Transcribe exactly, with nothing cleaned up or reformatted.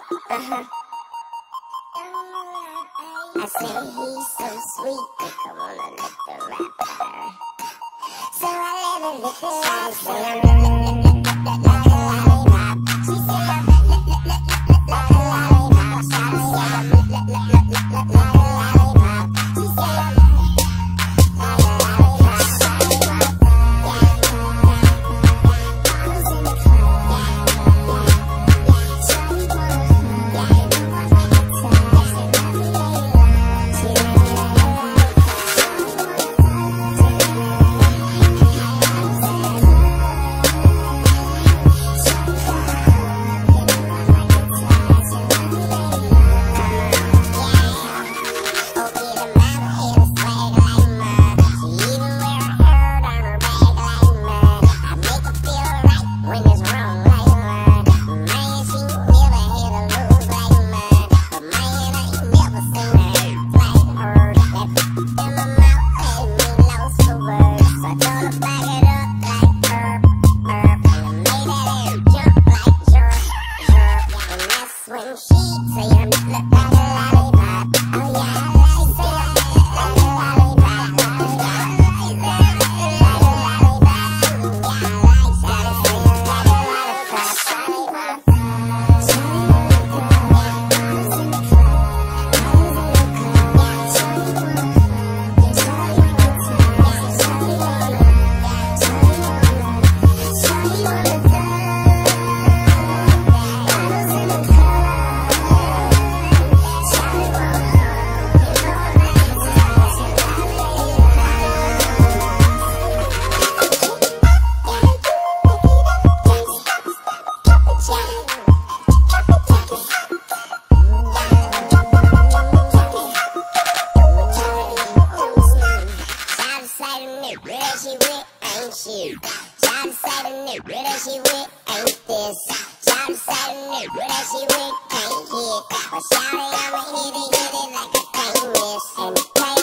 Uh-huh. I said he's so sweet, I wanna lick the rapper. So I let her lick the rapper. Say I'm lick, lick, lick, lick, lick, like a lollipop. She said I'm lick, lick, lick, lick, lick, lick, like a lollipop. Shawty said I'm lick, lick, lick, lick, lick, lick, like a lollipop. She said I'm lick, like a lollipop, lollipop. I was in the club, shawty wanna hug, yeah, I like the touch. She let me lay low, she let me lay low. When she say I'm like a lollipop, oh yeah, I like say I'm like a lollipop, oh yeah, I like say I'm like a lollipop, yeah, I like say I'm like a lollipop, lollipop. Shawty wanna go, I was in the club, I was in the club, yeah, shawty wanna hug, yeah, shawty wanna touch, shawty wanna, yeah, shawty wanna, shawty wanna touch. I was in the club. Where she with ain't she? Shout to say the nigga where she with ain't this. Shout to say the nigga where she with ain't hit. But shout it, I'ma hit it, hit it like a can't miss. And the